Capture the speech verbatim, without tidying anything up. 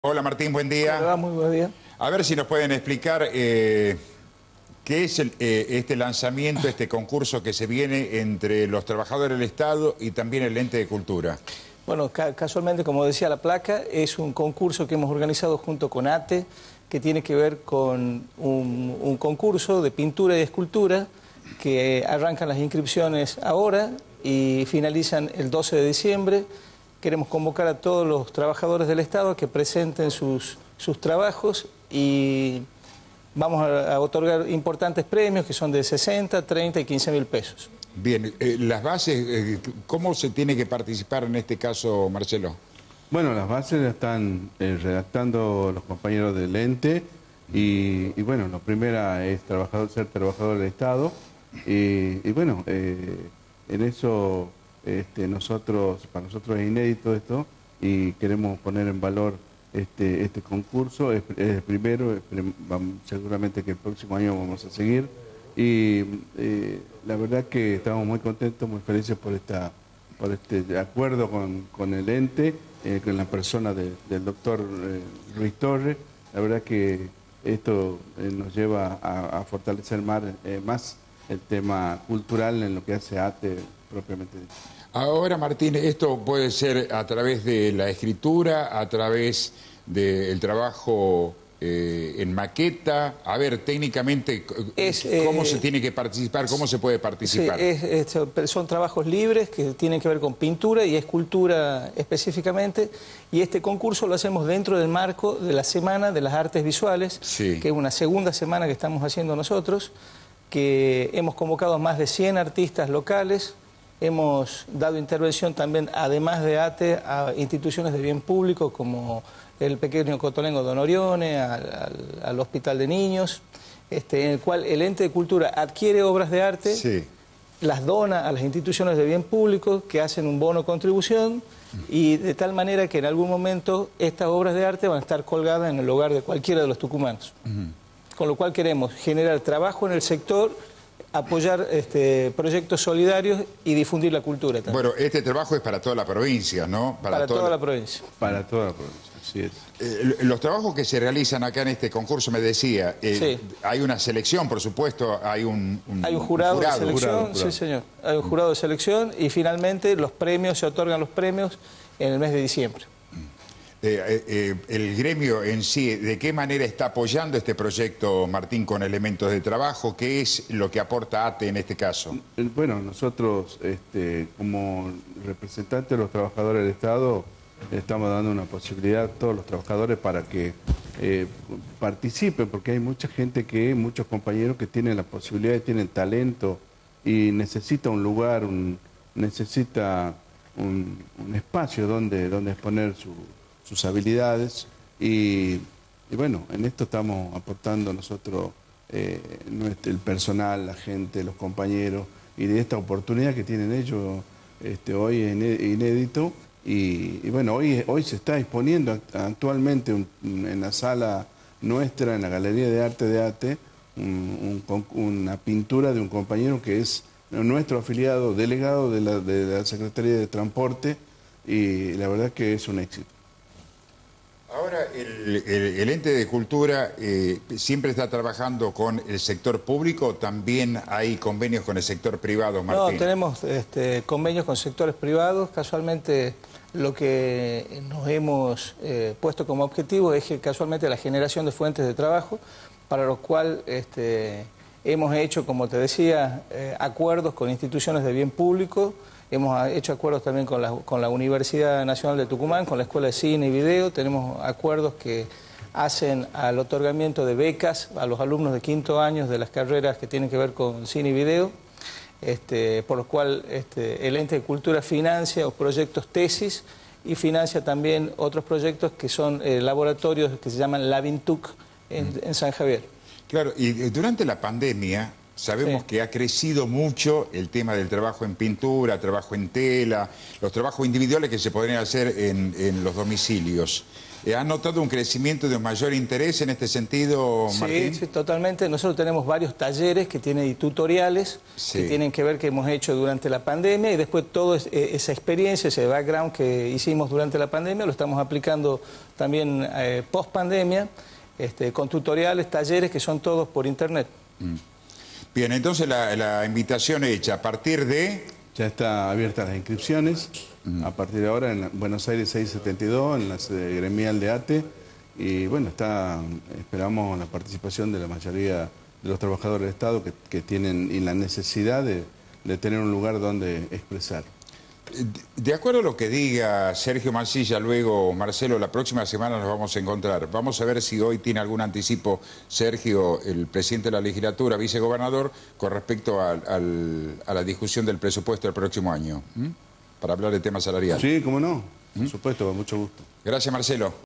Hola Martín, buen día. Hola, muy buen día. A ver si nos pueden explicar eh, qué es el, eh, este lanzamiento, este concurso que se viene entre los trabajadores del Estado y también el ente de cultura. Bueno, ca casualmente, como decía la placa, es un concurso que hemos organizado junto con ATE, que tiene que ver con un, un concurso de pintura y escultura que arrancan las inscripciones ahora y finalizan el doce de diciembre. Queremos convocar a todos los trabajadores del Estado a que presenten sus, sus trabajos y vamos a, a otorgar importantes premios que son de sesenta, treinta y quince mil pesos. Bien, eh, las bases, eh, ¿cómo se tiene que participar en este caso, Marcelo? Bueno, las bases las están eh, redactando los compañeros del ente y, y bueno, la primera es trabajador, ser trabajador del Estado y, y bueno, eh, en eso este, nosotros, para nosotros es inédito esto y queremos poner en valor este, este concurso, es, es el primero, es, vamos, seguramente que el próximo año vamos a seguir y eh, la verdad que estamos muy contentos, muy felices por esta por este acuerdo con, con el ente, eh, con la persona de, del doctor eh, Ruiz Torres. La verdad que esto eh, nos lleva a, a fortalecer más, eh, más el tema cultural en lo que hace ATE propiamente dicho. Ahora, Martín, esto puede ser a través de la escritura, a través del trabajo eh, en maqueta. A ver, técnicamente, es, ¿cómo eh, se tiene que participar? ¿Cómo se puede participar? Sí, es, es, son trabajos libres que tienen que ver con pintura y escultura específicamente. Y este concurso lo hacemos dentro del marco de la Semana de las Artes Visuales, sí, que es una segunda semana que estamos haciendo nosotros, que hemos convocado a más de cien artistas locales. Hemos dado intervención también, además de ATE, a instituciones de bien público como el pequeño Cotolengo Don Orione, al, al, al Hospital de Niños, este, en el cual el ente de cultura adquiere obras de arte, sí, las dona a las instituciones de bien público que hacen un bono contribución y de tal manera que en algún momento estas obras de arte van a estar colgadas en el hogar de cualquiera de los tucumanos. Uh-huh. Con lo cual queremos generar trabajo en el sector, apoyar este, proyectos solidarios y difundir la cultura también. Bueno, este trabajo es para toda la provincia, ¿no? Para, para toda, toda la provincia. Para toda la provincia, así es. Eh, los trabajos que se realizan acá en este concurso, me decía, eh, sí, hay una selección, por supuesto, hay un, un Hay un jurado, un jurado de selección, jurado, jurado. Sí señor, hay un jurado de selección y finalmente los premios, se otorgan los premios en el mes de diciembre. Eh, eh, el gremio en sí, ¿de qué manera está apoyando este proyecto, Martín, con elementos de trabajo? ¿Qué es lo que aporta ATE en este caso? Bueno, nosotros, este, como representantes de los trabajadores del Estado, estamos dando una posibilidad a todos los trabajadores para que eh, participen, porque hay mucha gente, que muchos compañeros que tienen la posibilidad, tienen talento y necesita un lugar, un, necesita un, un espacio donde, donde exponer su... sus habilidades y, y bueno, en esto estamos aportando nosotros eh, nuestro, el personal, la gente, los compañeros y de esta oportunidad que tienen ellos este, hoy en inédito y, y bueno, hoy, hoy se está exponiendo actualmente un, en la sala nuestra, en la Galería de Arte de ATE, un, un, una pintura de un compañero que es nuestro afiliado, delegado de la, de la Secretaría de Transporte y la verdad que es un éxito. Ahora, el, el, el ente de cultura eh, siempre está trabajando con el sector público, también hay convenios con el sector privado, Martín. No, tenemos este, convenios con sectores privados, casualmente lo que nos hemos eh, puesto como objetivo es que casualmente la generación de fuentes de trabajo, para lo cual este, hemos hecho, como te decía, eh, acuerdos con instituciones de bien público. Hemos hecho acuerdos también con la, con la Universidad Nacional de Tucumán, con la Escuela de Cine y Video. Tenemos acuerdos que hacen al otorgamiento de becas a los alumnos de quinto año de las carreras que tienen que ver con cine y video, este, por lo cual este, el ente de cultura financia los proyectos tesis y financia también otros proyectos que son eh, laboratorios que se llaman Lavintuc en, mm. en San Javier. Claro, y durante la pandemia... Sabemos sí. que ha crecido mucho el tema del trabajo en pintura, trabajo en tela, los trabajos individuales que se podrían hacer en, en los domicilios. ¿has notado un crecimiento de un mayor interés en este sentido, Martín? Sí, sí, totalmente. Nosotros tenemos varios talleres que tienen y tutoriales sí. que tienen que ver que hemos hecho durante la pandemia y después toda esa experiencia, ese background que hicimos durante la pandemia lo estamos aplicando también eh, post pandemia, este, con tutoriales, talleres que son todos por internet. Mm. Bien, entonces la, la invitación hecha a partir de... Ya está abierta las inscripciones, uh-huh. a partir de ahora en Buenos Aires seiscientos setenta y dos, en la sede gremial de A T E, y bueno, está, esperamos la participación de la mayoría de los trabajadores del Estado que, que tienen y la necesidad de, de tener un lugar donde expresar. De acuerdo a lo que diga Sergio Mansilla, luego Marcelo, la próxima semana nos vamos a encontrar. Vamos a ver si hoy tiene algún anticipo Sergio, el presidente de la legislatura, vicegobernador, con respecto a, al, a la discusión del presupuesto del próximo año, ¿m? Para hablar de temas salariales. Sí, cómo no, por ¿Mm? supuesto, con mucho gusto. Gracias, Marcelo.